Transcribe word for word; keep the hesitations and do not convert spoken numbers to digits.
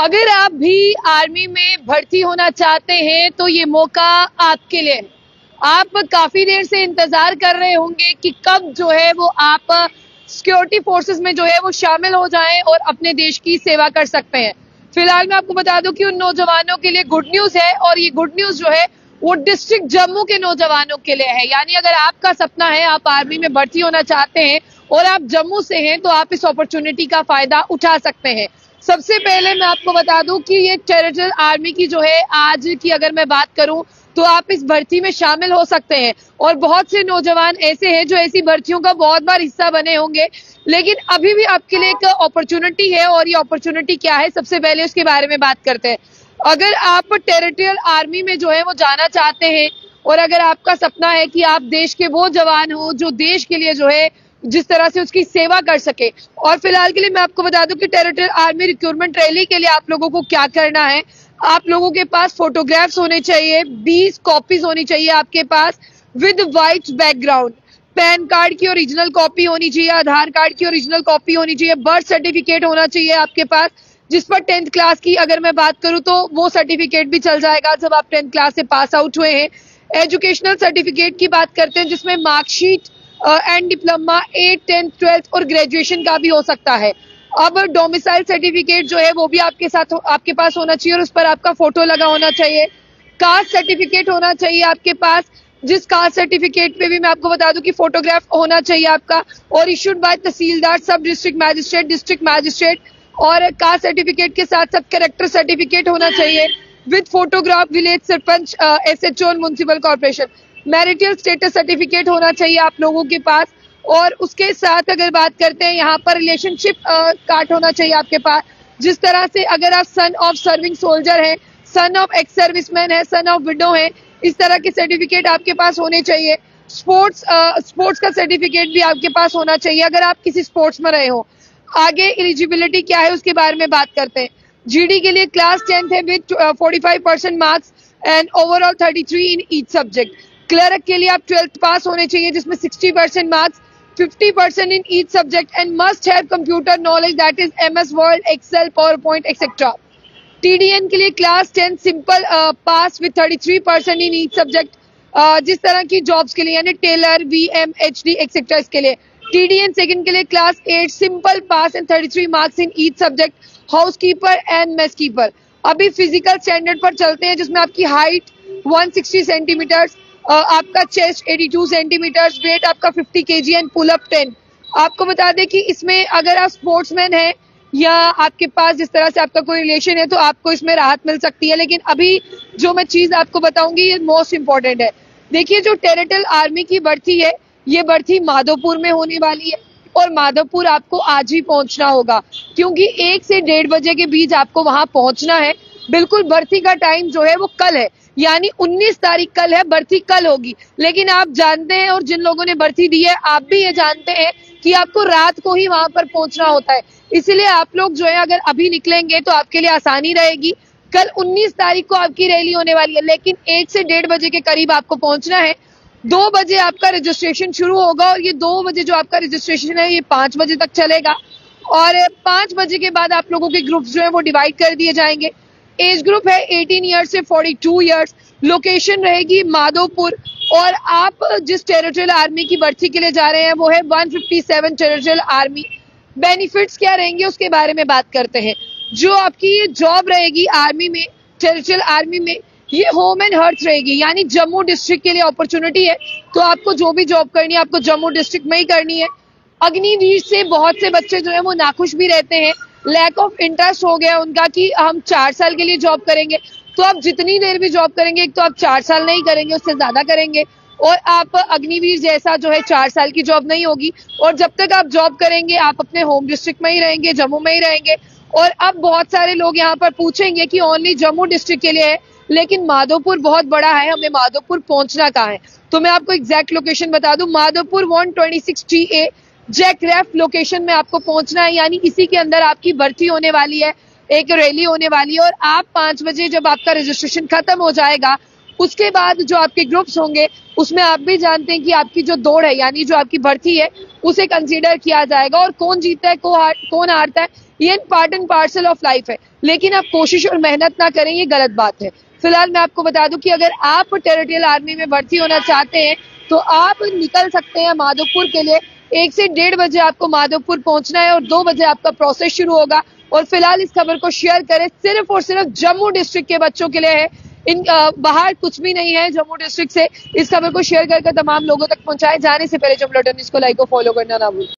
अगर आप भी आर्मी में भर्ती होना चाहते हैं तो ये मौका आपके लिए है। आप काफी देर से इंतजार कर रहे होंगे कि कब जो है वो आप सिक्योरिटी फोर्सेस में जो है वो शामिल हो जाएं और अपने देश की सेवा कर सकते हैं। फिलहाल मैं आपको बता दूं कि उन नौजवानों के लिए गुड न्यूज है और ये गुड न्यूज जो है वो डिस्ट्रिक्ट जम्मू के नौजवानों के लिए है। यानी अगर आपका सपना है, आप आर्मी में भर्ती होना चाहते हैं और आप जम्मू से हैं तो आप इस अपॉर्चुनिटी का फायदा उठा सकते हैं। सबसे पहले मैं आपको बता दूं कि ये टेरिटोरियल आर्मी की जो है आज की अगर मैं बात करूं तो आप इस भर्ती में शामिल हो सकते हैं और बहुत से नौजवान ऐसे हैं जो ऐसी भर्तियों का बहुत बार हिस्सा बने होंगे, लेकिन अभी भी आपके लिए एक अपॉर्चुनिटी है। और ये अपॉर्चुनिटी क्या है, सबसे पहले उसके बारे में बात करते हैं। अगर आप टेरिटोरियल आर्मी में जो है वो जाना चाहते हैं और अगर आपका सपना है कि आप देश के वो जवान हो जो देश के लिए जो है जिस तरह से उसकी सेवा कर सके, और फिलहाल के लिए मैं आपको बता दूं कि टेरिटोरियल आर्मी रिक्रूटमेंट रैली के लिए आप लोगों को क्या करना है। आप लोगों के पास फोटोग्राफ्स होने चाहिए, बीस कॉपीज होनी चाहिए आपके पास with white background. PAN card की ओरिजिनल कॉपी होनी चाहिए, आधार कार्ड की ओरिजिनल कॉपी होनी चाहिए, बर्थ सर्टिफिकेट होना चाहिए आपके पास, जिस पर टेंथ क्लास की अगर मैं बात करूं तो वो सर्टिफिकेट भी चल जाएगा जब आप टेंथ क्लास से पास आउट हुए हैं। एजुकेशनल सर्टिफिकेट की बात करते हैं जिसमें marksheet and diploma, eight, tenth, twelfth और ग्रेजुएशन का भी हो सकता है। अब डोमिसाइल सर्टिफिकेट जो है वो भी आपके साथ आपके पास होना चाहिए और उस पर आपका फोटो लगा होना चाहिए। कास्ट सर्टिफिकेट होना चाहिए आपके पास, जिस कास्ट सर्टिफिकेट पे भी मैं आपको बता दूं कि फोटोग्राफ होना चाहिए आपका, और issued by tehsildar, sub district magistrate, district magistrate. और कास्ट सर्टिफिकेट के साथ साथ कैरेक्टर सर्टिफिकेट होना चाहिए with photograph, village sarpanch, SHO और municipal corporation. Marital status certificate होना चाहिए आप लोगों के पास, और उसके साथ अगर बात करते हैं यहाँ पर रिलेशनशिप कार्ड होना चाहिए आपके पास, जिस तरह से अगर आप सन ऑफ सर्विंग सोल्जर हैं, सन ऑफ एक्स सर्विसमैन है, सन ऑफ विडो है, इस तरह के सर्टिफिकेट आपके पास होने चाहिए। स्पोर्ट्स स्पोर्ट्स का सर्टिफिकेट भी आपके पास होना चाहिए अगर आप किसी स्पोर्ट्स में रहे हो। आगे एलिजिबिलिटी क्या है उसके बारे में बात करते हैं। जीडी के लिए क्लास टेंथ है with forty five percent marks and overall thirty three in each subject. Clerk के लिए आप ट्वेल्थ पास होने चाहिए जिसमें sixty percent marks, fifty percent in each subject and must have computer knowledge that is MS Word, Excel, PowerPoint etcetera. TDN के लिए class tenth simple pass with thirty three percent in each subject, जिस तरह की jobs के लिए यानी Taylor, VM, HD etcetera इसके लिए। टीडीएन सेकंड के लिए class eight simple pass and thirty three marks in each subject, housekeeper and messkeeper. अभी फिजिकल स्टैंडर्ड पर चलते हैं जिसमें आपकी हाइट वन सिक्सटी सेंटीमीटर्स, आपका chest eighty two centimetres, weight आपका fifty KG and pull up ten. आपको बता दें कि इसमें अगर आप स्पोर्ट्समैन हैं या आपके पास जिस तरह से आपका कोई रिलेशन है तो आपको इसमें राहत मिल सकती है, लेकिन अभी जो मैं चीज आपको बताऊंगी ये मोस्ट इंपॉर्टेंट है। देखिए, जो टेरिटोरियल आर्मी की भर्ती है ये भर्ती माधोपुर में होने वाली है और माधोपुर आपको आज ही पहुंचना होगा क्योंकि एक से डेढ़ बजे के बीच आपको वहां पहुंचना है। बिल्कुल भर्ती का टाइम जो है वो कल है, यानी उन्नीस तारीख कल है, भर्ती कल होगी। लेकिन आप जानते हैं और जिन लोगों ने भर्ती दी है आप भी ये जानते हैं कि आपको रात को ही वहां पर पहुंचना होता है, इसलिए आप लोग जो है अगर अभी निकलेंगे तो आपके लिए आसानी रहेगी। कल उन्नीस तारीख को आपकी रैली होने वाली है, लेकिन एक से डेढ़ बजे के करीब आपको पहुंचना है। दो बजे आपका रजिस्ट्रेशन शुरू होगा और ये दो बजे जो आपका रजिस्ट्रेशन है ये पांच बजे तक चलेगा और पांच बजे के बाद आप लोगों के ग्रुप्स जो है वो डिवाइड कर दिए जाएंगे। एज ग्रुप है एटीन ईयर्स से फोर्टी टू ईयर्स। लोकेशन रहेगी माधोपुर और आप जिस टेरिटोरियल आर्मी की भर्ती के लिए जा रहे हैं वो है one fifty seven territorial army. Benefits क्या रहेंगे उसके बारे में बात करते हैं। जो आपकी ये जॉब रहेगी आर्मी में, टेरिटोरियल आर्मी में, ये होम एंड हर्थ रहेगी, यानी जम्मू डिस्ट्रिक्ट के लिए अपॉर्चुनिटी है तो आपको जो भी जॉब करनी है आपको जम्मू डिस्ट्रिक्ट में ही करनी है। अग्निवीर से बहुत से बच्चे जो है वो नाखुश भी रहते हैं, लैक ऑफ इंटरेस्ट हो गया उनका कि हम चार साल के लिए जॉब करेंगे, तो आप जितनी देर भी जॉब करेंगे एक तो आप चार साल नहीं करेंगे, उससे ज्यादा करेंगे और आप अग्निवीर जैसा जो है चार साल की जॉब नहीं होगी। और जब तक आप जॉब करेंगे आप अपने होम डिस्ट्रिक्ट में ही रहेंगे, जम्मू में ही रहेंगे। और अब बहुत सारे लोग यहाँ पर पूछेंगे कि ओनली जम्मू डिस्ट्रिक्ट के लिए है, लेकिन माधोपुर बहुत बड़ा है, हमें माधोपुर पहुंचना कहाँ है, तो मैं आपको एग्जैक्ट लोकेशन बता दूं। Madhopur one twenty six T A JAKRIF location में आपको पहुंचना है, यानी इसी के अंदर आपकी भर्ती होने वाली है, एक रैली होने वाली है और आप पांच बजे जब आपका रजिस्ट्रेशन खत्म हो जाएगा उसके बाद जो आपके ग्रुप्स होंगे उसमें आप भी जानते हैं कि आपकी जो दौड़ है यानी जो आपकी भर्ती है उसे कंसीडर किया जाएगा और कौन जीतता है कौन हारता है ये part and parcel of life है। लेकिन आप कोशिश और मेहनत ना करें ये गलत बात है। फिलहाल मैं आपको बता दूं कि अगर आप टेरिटोरियल आर्मी में भर्ती होना चाहते हैं तो आप निकल सकते हैं माधोपुर के लिए। एक से डेढ़ बजे आपको माधोपुर पहुंचना है और दो बजे आपका प्रोसेस शुरू होगा। और फिलहाल इस खबर को शेयर करें, सिर्फ और सिर्फ जम्मू डिस्ट्रिक्ट के बच्चों के लिए है, इन बाहर कुछ भी नहीं है। जम्मू डिस्ट्रिक्ट से इस खबर को शेयर करके तमाम लोगों तक पहुंचाए। जाने से पहले जो बुलेटिन इसको लाइक और फॉलो करना ना भूलें।